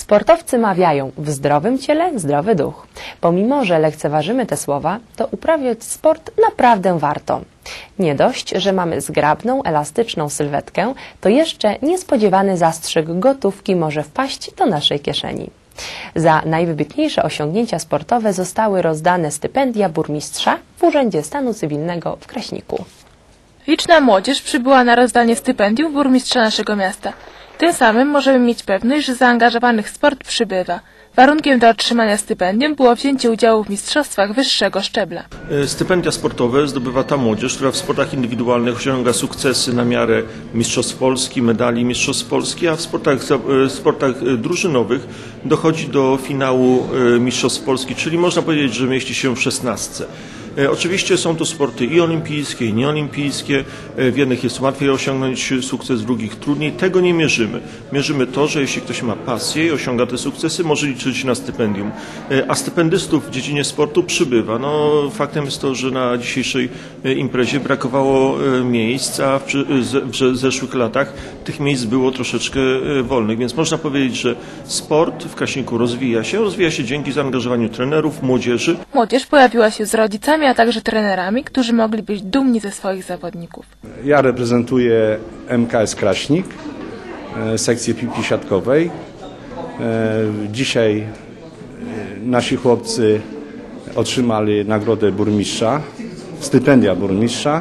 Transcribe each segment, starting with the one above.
Sportowcy mawiają: w zdrowym ciele zdrowy duch. Pomimo że lekceważymy te słowa, to uprawiać sport naprawdę warto. Nie dość, że mamy zgrabną, elastyczną sylwetkę, to jeszcze niespodziewany zastrzyk gotówki może wpaść do naszej kieszeni. Za najwybitniejsze osiągnięcia sportowe zostały rozdane stypendia burmistrza w Urzędzie Stanu Cywilnego w Kraśniku. Liczna młodzież przybyła na rozdanie stypendiów burmistrza naszego miasta. Tym samym możemy mieć pewność, że zaangażowanych w sport przybywa. Warunkiem do otrzymania stypendium było wzięcie udziału w mistrzostwach wyższego szczebla. Stypendia sportowe zdobywa ta młodzież, która w sportach indywidualnych osiąga sukcesy na miarę mistrzostw Polski, medali mistrzostw Polski, a w sportach drużynowych dochodzi do finału mistrzostw Polski, czyli można powiedzieć, że mieści się w 16. Oczywiście są to sporty i olimpijskie, i nieolimpijskie. W jednych jest łatwiej osiągnąć sukces, w drugich trudniej. Tego nie mierzymy. Mierzymy to, że jeśli ktoś ma pasję i osiąga te sukcesy, może liczyć na stypendium. A stypendystów w dziedzinie sportu przybywa. Faktem jest to, że na dzisiejszej imprezie brakowało miejsc, a w zeszłych latach tych miejsc było troszeczkę wolnych. Więc można powiedzieć, że sport w Kraśniku rozwija się dzięki zaangażowaniu trenerów, młodzieży. Młodzież pojawiła się z rodzicami, a także trenerami, którzy mogli być dumni ze swoich zawodników. Ja reprezentuję MKS Kraśnik, sekcję piłki siatkowej. Dzisiaj nasi chłopcy otrzymali nagrodę burmistrza, stypendia burmistrza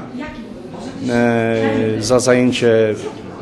za zajęcie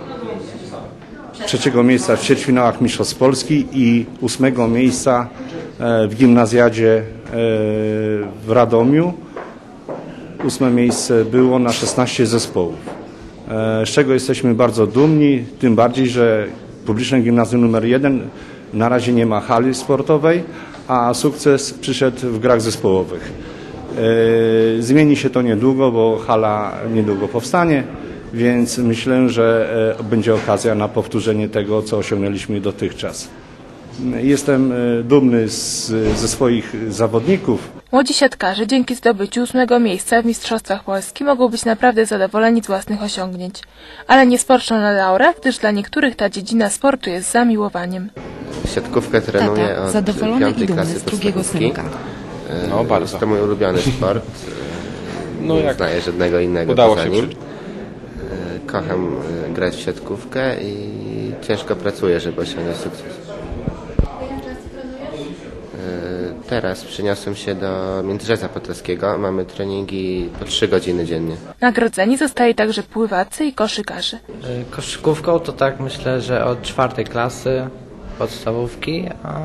3. miejsca w ćwierćfinałach Mistrzostw Polski i 8. miejsca w gimnazjadzie w Radomiu. 8. miejsce było na 16 zespołów, z czego jesteśmy bardzo dumni, tym bardziej, że publiczne gimnazjum nr 1 na razie nie ma hali sportowej, a sukces przyszedł w grach zespołowych. Zmieni się to niedługo, bo hala niedługo powstanie, więc myślę, że będzie okazja na powtórzenie tego, co osiągnęliśmy dotychczas. Jestem dumny ze swoich zawodników. Młodzi siatkarze dzięki zdobyciu 8. miejsca w Mistrzostwach Polski mogą być naprawdę zadowoleni z własnych osiągnięć. Ale nie sporczą na laurach, gdyż dla niektórych ta dziedzina sportu jest zamiłowaniem. Siatkówkę trenuję od 5. klasy podstawówki. Bardzo. To mój ulubiony sport. Nie znaję żadnego innego poza nim. Kocham grać w siatkówkę i ciężko pracuję, żeby osiągnąć sukces. Teraz przeniosłem się do Międzyrzecza Podlaskiego. Mamy treningi po 3 godziny dziennie. Nagrodzeni zostali także pływacy i koszykarze. Koszykówką to tak myślę, że od 4. klasy podstawówki.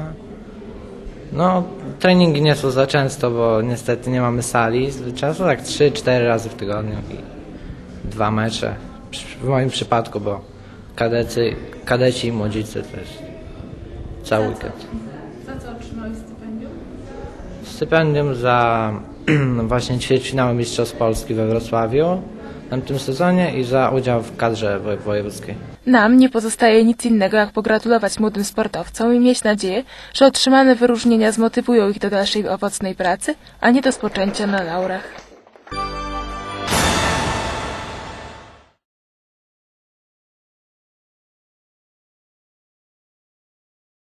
Treningi nie są za często, bo niestety nie mamy sali. Czasu tak 3-4 razy w tygodniu i 2 mecze. W moim przypadku, bo kadeci i młodzicy też cały weekend. Za co otrzymałeś stypendium? Stypendium za właśnie ćwierćfinały Mistrzostw Polski we Wrocławiu w tym sezonie i za udział w kadrze wojewódzkiej. Nam nie pozostaje nic innego, jak pogratulować młodym sportowcom i mieć nadzieję, że otrzymane wyróżnienia zmotywują ich do dalszej owocnej pracy, a nie do spoczęcia na laurach.